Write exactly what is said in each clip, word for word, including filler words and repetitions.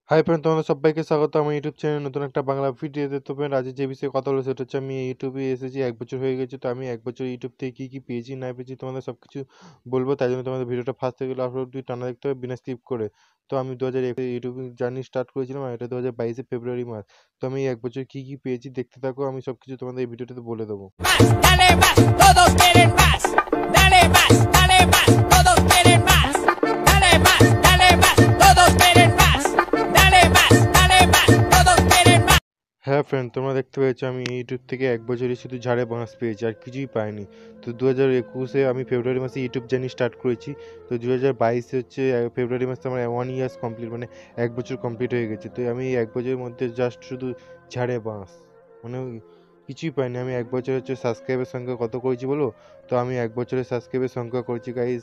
Hi friend, তোমাদের সবাইকে স্বাগত আমার ইউটিউব চ্যানেলে নতুন একটা বাংলা ভিডিওতে। তো ফ্রেন্ড, আজ যে বিষয়ে কথা বলবো সেটা হচ্ছে আমি ইউটিউবে এসেছি এক বছর হয়ে গেছে। তো আমি এক বছর ইউটিউব থেকে কী কী পেয়েছি না পেয়েছি তোমাদের সব কিছু বলবো। তাই জন্য তোমাদের ভিডিওটা ফার্স্ট থেকে লাস্ট অবধি টানা দেখতে হবে বিনা স্কিপ করে। তো আমি দু হাজার ইউটিউব জার্নি স্টার্ট করেছিলাম আর এটা দু হাজার বাইশে ফেব্রুয়ারি মাস। তো আমি এক বছর কী কী পেয়েছি দেখতে থাকো, আমি সব কিছু তোমাদের এই ভিডিওটাতে বলে দেবো। Dale más, todos quieren más. Dale más, dale más, todos quieren más. Dale más, dale más, todos quieren más. Dale más, dale más, todos quieren más. হ্যাঁ ফ্রেন্ড, তোমরা দেখতে পেয়েছো আমি ইউটিউব থেকে এক বছরই শুধু ঝাড়ে বাঁশ পেয়েছি, আর কিছুই পাইনি। তো দু হাজার একুশে আমি ফেব্রুয়ারি মাসে ইউটিউব জার্নি স্টার্ট করেছি। তো দু হাজার বাইশে হচ্ছে ফেব্রুয়ারি মাসে আমার ওয়ান ইয়ার্স কমপ্লিট, মানে এক বছর কমপ্লিট হয়ে গেছে। তো আমি এই এক বছরের মধ্যে জাস্ট শুধু ঝাড়ে বাঁশ, মানে কিছুই পাইনি। আমি এক বছর হচ্ছে সাবস্ক্রাইবের সংখ্যা কত করেছি বলো? তো আমি এক বছরের সাবস্ক্রাইবের সংখ্যা করেছি গাইস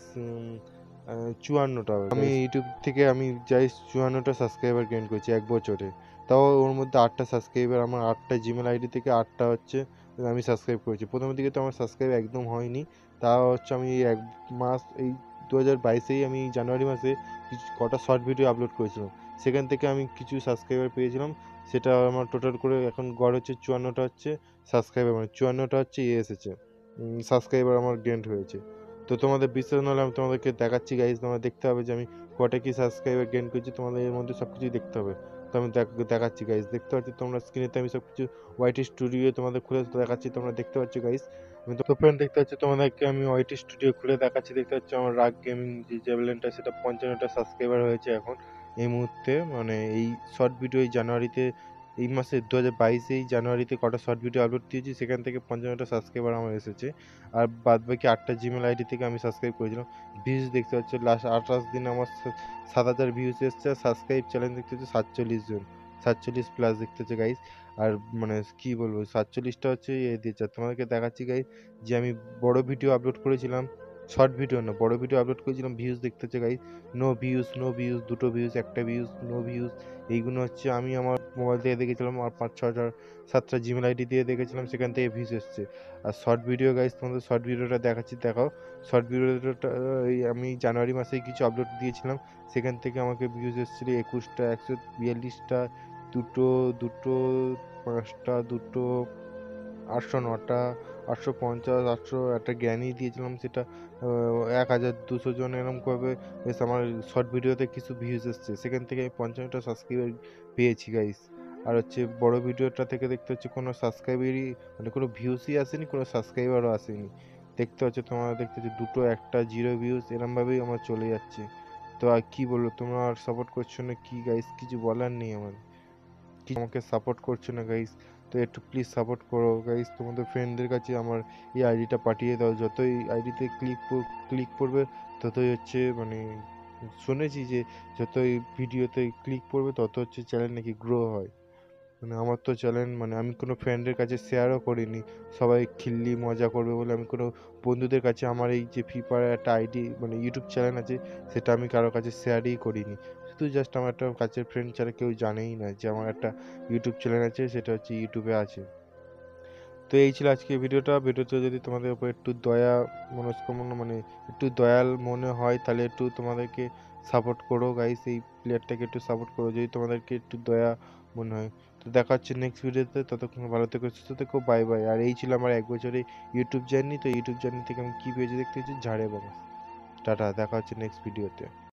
চুয়ান্নটা। আমি ইউটিউব থেকে আমি যাই চুয়ান্নটা সাবস্ক্রাইবার গেইন করেছি এক বছরে। তাও ওর মধ্যে আটটা সাবস্ক্রাইবার আমার আটটা জিমেল আইডি থেকে আটটা হচ্ছে আমি সাবস্ক্রাইব করেছি। প্রথমের দিকে তো আমার সাবস্ক্রাইব একদম হয়নি। তাও হচ্ছে আমি এক মাস এই দু হাজার বাইশেই আমি জানুয়ারি মাসে কিছু কটা শর্ট ভিডিও আপলোড করেছিলাম, সেখান থেকে আমি কিছু সাবস্ক্রাইবার পেয়েছিলাম। সেটা আমার টোটাল করে এখন গড় হচ্ছে চুয়ান্নটা হচ্ছে সাবস্ক্রাইবার, মানে চুয়ান্নটা হচ্ছে ইয়ে এসেছে সাবস্ক্রাইবার আমার গেইন হয়েছে। তো তোমাদের বিশ্বাস না হলে আমি তোমাদেরকে দেখাচ্ছি গাইজ, তোমরা দেখতে হবে যে আমি কটা কি সাবস্ক্রাইবার গেইন করেছি, তোমাদের এর মধ্যে সব কিছুই দেখতে হবে। তো আমি দেখাচ্ছি গাইজ, দেখতে পাচ্ছি তোমরা স্ক্রিনেতে আমি সব কিছু ওয়াইটি স্টুডিও তোমাদের খুলে দেখাচ্ছি, তোমরা দেখতে পাচ্ছ গাইজ। আমি তো ফ্রেন্ড দেখতে পাচ্ছি তোমাদেরকে আমি ওয়াইটি স্টুডিও খুলে দেখাচ্ছি। দেখতে পাচ্ছি আমার রাগ গেমিং যে জ্যাভেলিনটা সেটা পঞ্চান্নটা সাবস্ক্রাইবার হয়েছে এখন এই মুহূর্তে, মানে এই শর্ট ভিডিও এই জানুয়ারিতে এই মাসে দু হাজার বাইশেই জানুয়ারিতে কটা শর্ট ভিডিও আপলোড দিয়েছি, সেখান থেকে পঞ্চান্নটা সাবস্ক্রাইবার আমার এসেছে। আর বাদ বাকি আটটা জিমেল আইডি থেকে আমি সাবস্ক্রাইব করেছিলাম। ভিউজ দেখতে পাচ্ছ লাস্ট আঠাশ দিন আমার সাত হাজার ভিউজ এসছে, আর সাবস্ক্রাইব চ্যালেঞ্জ দেখতে হচ্ছে সাতচল্লিশ জন, সাতচল্লিশ প্লাস দেখতে হচ্ছে গাইজ। আর মানে কি বলবো, সাতচল্লিশটা হচ্ছে এ দিয়েছে। তোমাদেরকে দেখাচ্ছি গাইজ যে আমি বড় ভিডিও আপলোড করেছিলাম, শর্ট ভিডিও না বড় ভিডিও আপলোড করেছিলাম, ভিউজ দেখতে হচ্ছে guys no views, no views, দুটো ভিউজ, একটা ভিউজ, নো ভিউজ। এইগুলো হচ্ছে আমি আমার মোবাইল থেকে দেখেছিলাম, আর পাঁচ ছ হাজার সাতটা জিমেল আইডি দিয়ে দেখেছিলাম, সেখান থেকে ভিউজ এসছে। আর শর্ট ভিডিও গাইজ তোমাদের শর্ট ভিডিওটা দেখাচ্ছি, দেখাও। শর্ট ভিডিওটা এই আমি জানুয়ারি মাসেই কিছু আপলোড দিয়েছিলাম, সেখান থেকে আমাকে ভিউজ এসেছিলো একুশটা, একশো বিয়াল্লিশটা, দুটো দুটো পাঁচটা, দুটো আটশো নটা, আটশো পঞ্চাশ, আটশো একটা জ্ঞানই দিয়েছিলাম, সেটা এক হাজার দুশো জন এরকম করবে। বেশ আমার শর্ট ভিডিওতে কিছু ভিউজ এসছে, সেখান থেকে আমি পঞ্চান্নটা সাবস্ক্রাইবার পেয়েছি গাইস। আর হচ্ছে বড় ভিডিওটা থেকে দেখতে হচ্ছে কোনো সাবস্ক্রাইবারই, মানে কোনো ভিউসই আসেনি, কোনো সাবস্ক্রাইবারও আসেনি। দেখতে হচ্ছে তোমরা দেখতে হচ্ছে দুটো, একটা, জিরো ভিউজ, এরমভাবেই আমার চলে যাচ্ছে। তো আর কি বলবো, তোমরা আর সাপোর্ট করছো না কি গাইস, কিছু বলার নেই আমার, কি আমাকে সাপোর্ট করছো না গাইস। তো একটু প্লিজ সাপোর্ট করো গাইস, তোমাদের ফ্রেন্ডদের কাছে আমার এই আইডিটা পাঠিয়ে দাও। যতই আইডিতে ক্লিক ক্লিক করবে ততই হচ্ছে, মানে শুনেছি যে যতই ভিডিওতে ক্লিক করবে তত হচ্ছে চ্যানেল নাকি গ্রো হয়। মানে আমার তো চ্যানেল, মানে আমি কোনো ফ্রেন্ডের কাছে শেয়ারও করিনি, সবাই খিল্লি মজা করবে বলে আমি কোনো বন্ধুদের কাছে আমার এই যে ফ্রি ফায়ার একটা আইডি মানে ইউটিউব চ্যানেল আছে সেটা আমি কারোর কাছে শেয়ারই করিনি। শুধু জাস্ট আমার একটা কাছের ফ্রেন্ড ছাড়া কেউ জানেই না যে আমার একটা ইউটিউব চ্যানেল আছে, সেটা হচ্ছে ইউটিউবে আছে। তো এই ছিল আজকে ভিডিওটা। ভিডিওতে যদি তোমাদের উপর একটু দয়া মনস্কামনা, মানে একটু দয়াল মনে হয়, তাহলে একটু তোমাদেরকে সাপোর্ট করো গাইস, এই প্লেয়ারটাকে একটু সাপোর্ট করো যদি তোমাদেরকে একটু দয়া মনে হয়। তো দেখা হচ্ছে নেক্সট ভিডিওতে, ততক্ষণ ভালো থেকো, সুস্থ থেকো, বাই বাই। আর এই ছিল আমার এক বছরে ইউটিউব জার্নি। তো ইউটিউব জার্নি থেকে আমি কী পেয়েছি দেখতে হচ্ছে ঝাড়ে বাবা। টাটা, দেখা হচ্ছে নেক্সট ভিডিওতে।